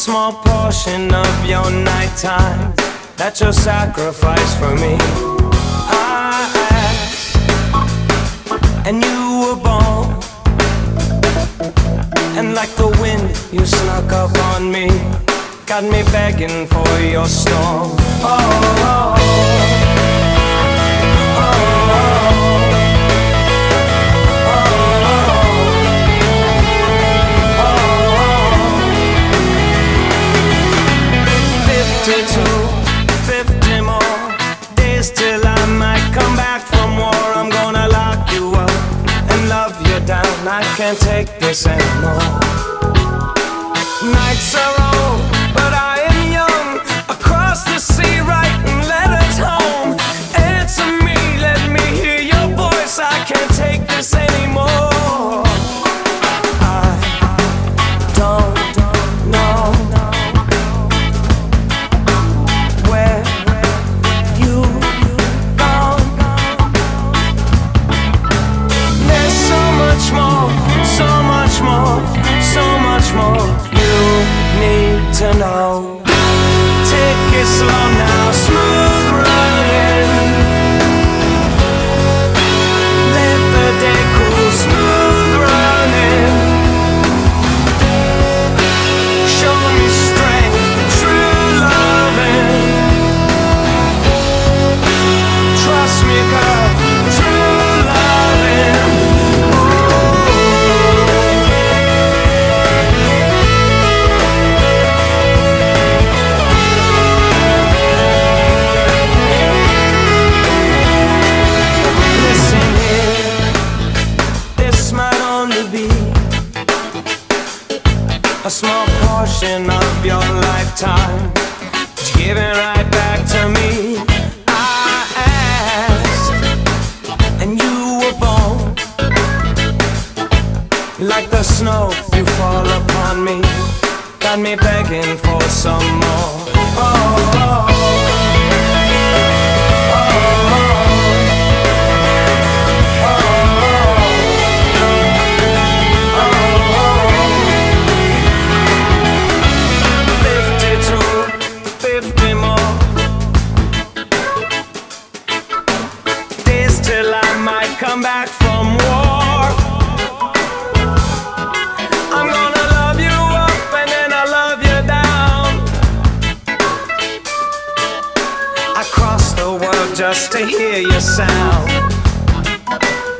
small portion of your nighttime that you'll sacrifice for me. I asked, and you were born, and like the wind you snuck up on me, got me begging for your storm. Oh, oh, oh, oh. 50 more days till I might come back from war. I'm gonna lock you up and love you down. I can't take this anymore. Nights are old, but I am young. Across the sea writing letters home. Answer me, let me hear your voice. I can't take this anymore. I don't know where you've gone. There's so much more, so much more, so much more you need to know. Take it slow now, smooth running. Let the day cool, smooth running. Show me strength, true loving. Trust me, girl, true loving. Listen here, this might only be a small portion of your lifetime, but you give it right back to me. I asked, and you were born. Like the snow, you fall upon me, got me begging for some more. Oh, oh, oh. Till I might come back from war. I'm gonna love you up and then I'll love you down. I cross the world just to hear your sound.